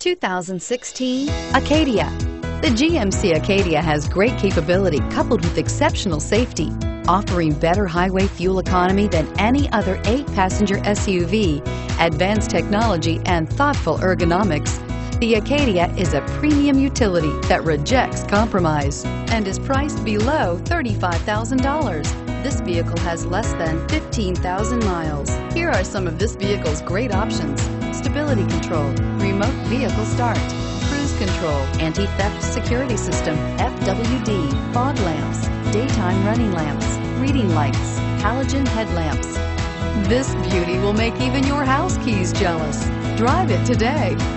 2016 Acadia. The GMC Acadia has great capability coupled with exceptional safety, offering better highway fuel economy than any other 8-passenger SUV, advanced technology, and thoughtful ergonomics. The Acadia is a premium utility that rejects compromise and is priced below $35,000. This vehicle has less than 15,000 miles. Here are some of this vehicle's great options: stability control, remote vehicle start, cruise control, anti-theft security system, FWD, fog lamps, daytime running lamps, reading lights, halogen headlamps. This beauty will make even your house keys jealous. Drive it today.